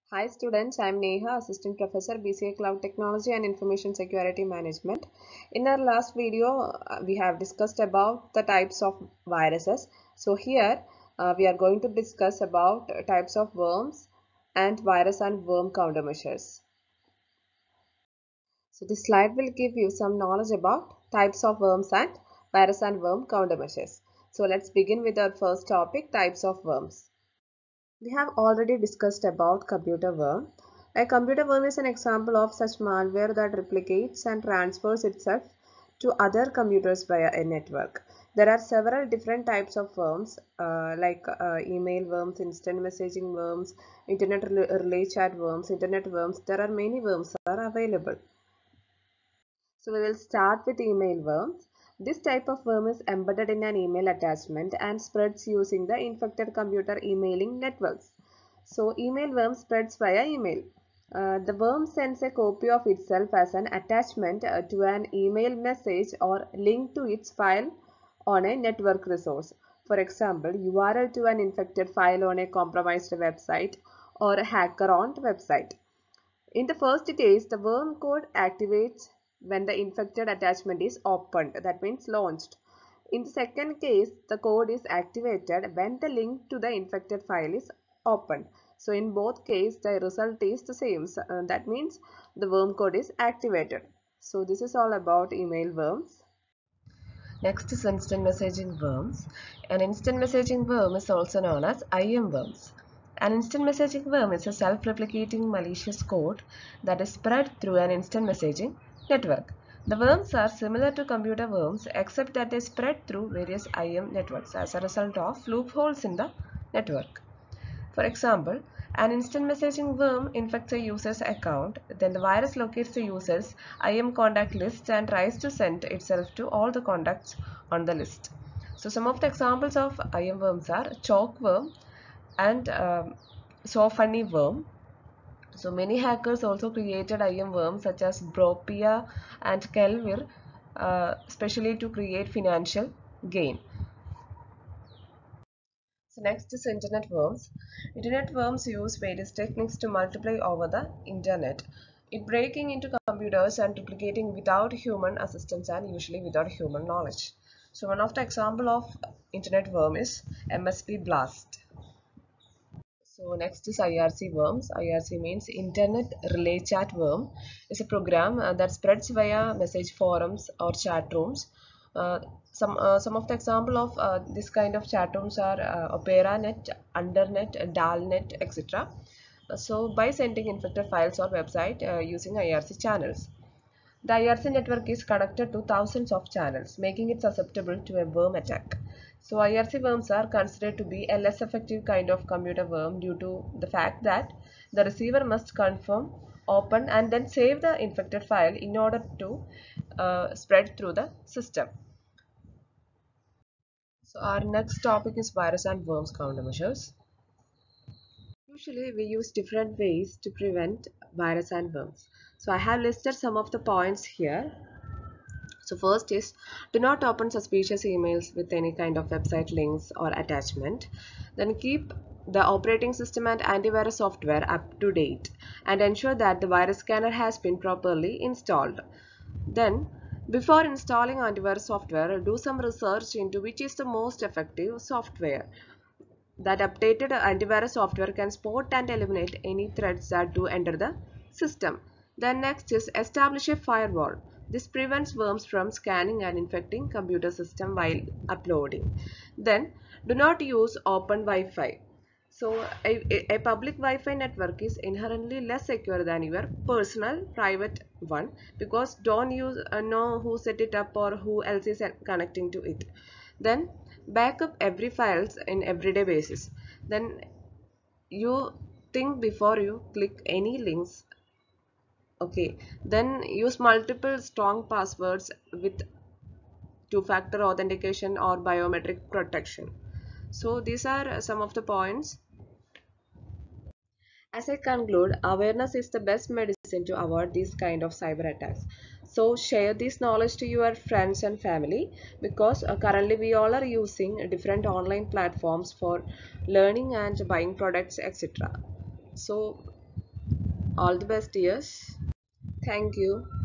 Hi students, I am Neha, Assistant Professor, BCA Cloud Technology and Information Security Management. In our last video, we have discussed about the types of viruses. So here we are going to discuss about types of worms and virus and worm countermeasures. So this slide will give you some knowledge about types of worms and virus and worm countermeasures. So let's begin with our first topic, types of worms. We have already discussed about computer worm. A computer worm is an example of such malware that replicates and transfers itself to other computers via a network. There are several different types of worms like email worms, instant messaging worms, internet relay chat worms, internet worms. There are many worms that are available. So we will start with email worms. This type of worm is embedded in an email attachment and spreads using the infected computer emailing networks. So email worm spreads via email. The worm sends a copy of itself as an attachment to an email message or link to its file on a network resource. For example, URL to an infected file on a compromised website or a hacker-owned website. In the first case, the worm code activates when the infected attachment is opened, that means launched. In the second case, the code is activated when the link to the infected file is opened. So in both cases, the result is the same. That means the worm code is activated. So this is all about email worms. Next is instant messaging worms. An instant messaging worm is also known as IM worms. An instant messaging worm is a self-replicating malicious code that is spread through an instant messaging network. The worms are similar to computer worms except that they spread through various IM networks as a result of loopholes in the network. For example, an instant messaging worm infects a user's account, then the virus locates the user's IM contact list and tries to send itself to all the contacts on the list. So some of the examples of IM worms are chalkworm and funny worm. So many hackers also created IM worms such as Bropia and Kelvir, especially to create financial gain. So next is internet worms. Internet worms use various techniques to multiply over the internet. It breaking into computers and duplicating without human assistance and usually without human knowledge. So one of the example of internet worm is MSP Blast. So next is IRC worms. IRC means Internet Relay Chat Worm. It's a program that spreads via message forums or chat rooms. Uh, some of the example of this kind of chat rooms are OperaNet, Undernet, Dalnet, etc. So by sending infected files or website using IRC channels. The IRC network is connected to thousands of channels, making it susceptible to a worm attack. So IRC worms are considered to be a less effective kind of computer worm due to the fact that the receiver must confirm, open and then save the infected file in order to spread through the system. So our next topic is virus and worms countermeasures. Usually we use different ways to prevent virus and worms. So I have listed some of the points here. So first is do not open suspicious emails with any kind of website links or attachment. Then keep the operating system and antivirus software up to date and ensure that the virus scanner has been properly installed. Then before installing antivirus software, do some research into which is the most effective software. That updated antivirus software can spot and eliminate any threats that do enter the system. Then next is establish a firewall. This prevents worms from scanning and infecting computer system while uploading. Then do not use open Wi-Fi. So a public Wi-Fi network is inherently less secure than your personal private one because don't use know who set it up or who else is connecting to it. Then backup every files in everyday basis. Then you think before you click any links. Okay, then use multiple strong passwords with two-factor authentication or biometric protection. So these are some of the points. As I conclude, awareness is the best medicine to avoid these kind of cyber attacks. So share this knowledge to your friends and family because currently we all are using different online platforms for learning and buying products, etc. So All the best, dears. Thank you.